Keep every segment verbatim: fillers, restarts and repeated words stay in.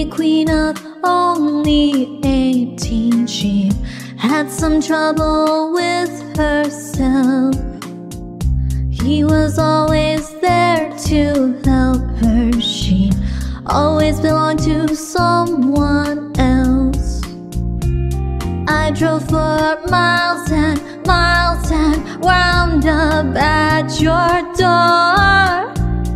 beauty queen of only eighteen. She had some trouble with herself. He was always there to help her. She always belonged to someone else. I drove for miles and miles and wound up at your door.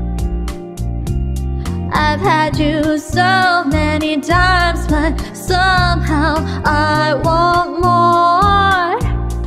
I've had you so many times, but somehow I want more.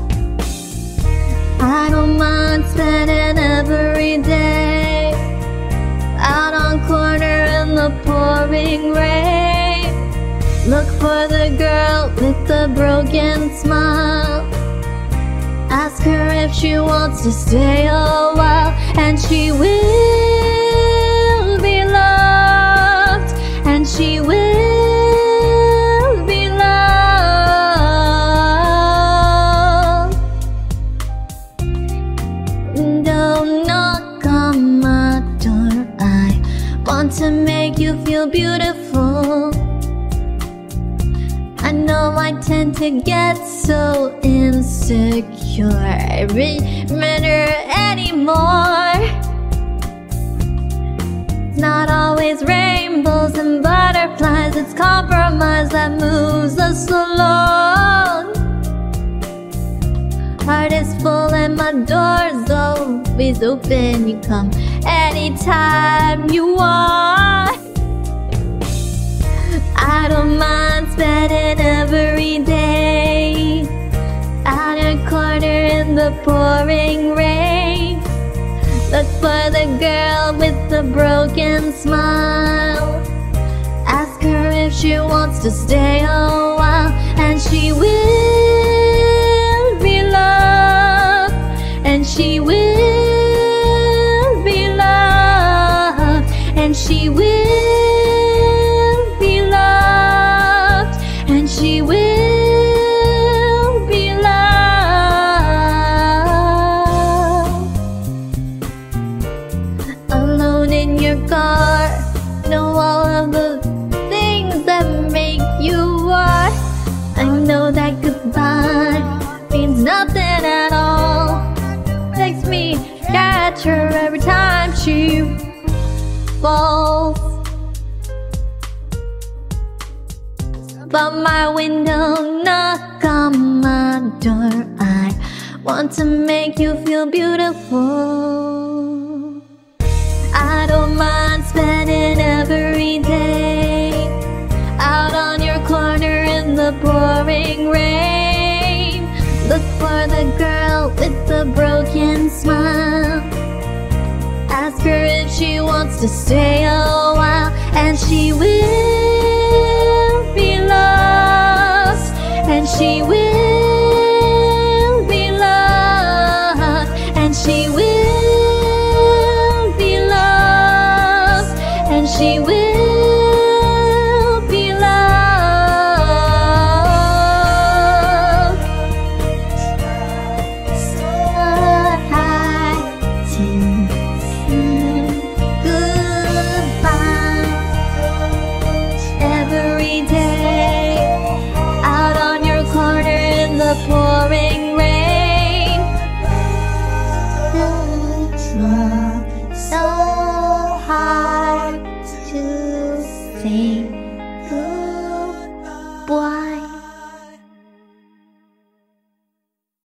I don't mind spending every day out on corner in the pouring rain. Look for the girl with the broken smile. Ask her if she wants to stay a while, and she will be loved, and she will be loved. Don't knock on my door, I want to make you feel beautiful. I know I tend to get so insecure, I really matter anymore. It's not always rainbows and butterflies, it's compromise that moves us along. Heart is full and my door's always open. You come anytime you want. I don't mind spending every day out in a corner in the pouring rain. Look for the girl with the broken smile. Ask her if she wants to stay a while, and she will be loved, and she will be loved, and she will she will be loved. Alone in your car, know all of the things that make you want. I know that goodbye means nothing at all. Text me, catch her every time she falls. But my window, knock on my door. I want to make you feel beautiful. I don't mind spending every day out on your corner in the pouring rain. Look for the girl with the broken smile. Ask her if she wants to stay a while, and she will be lost, and she will be loved, and she will be lost, and she will be loved. Start to say goodbye every day out on your corner in the pouring rain. Try so hard to say